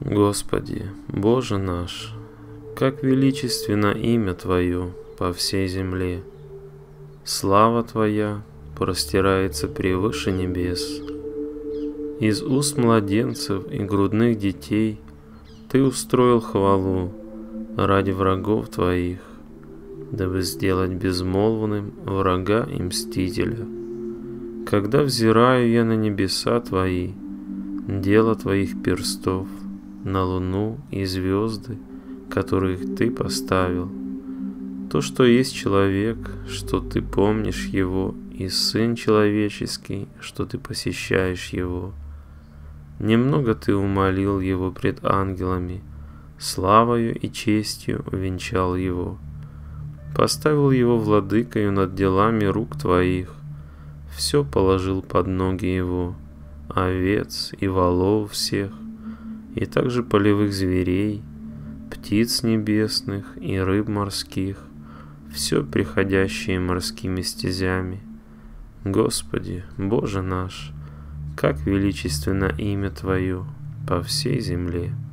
Господи, Боже наш, как величественно имя Твое по всей земле! Слава Твоя простирается превыше небес. Из уст младенцев и грудных детей Ты устроил хвалу ради врагов Твоих, дабы сделать безмолвным врага и мстителя. Когда взираю я на небеса Твои, дело Твоих перстов, на луну и звезды, которых Ты поставил, то, что есть человек, что Ты помнишь его, и Сын человеческий, что Ты посещаешь его. Немного Ты умолил его пред ангелами, славою и честью венчал его. Поставил его владыкою над делами рук Твоих, все положил под ноги его, овец и волов всех, и также полевых зверей, птиц небесных и рыб морских, все приходящее морскими стезями. Господи, Боже наш, как величественно имя Твое по всей земле!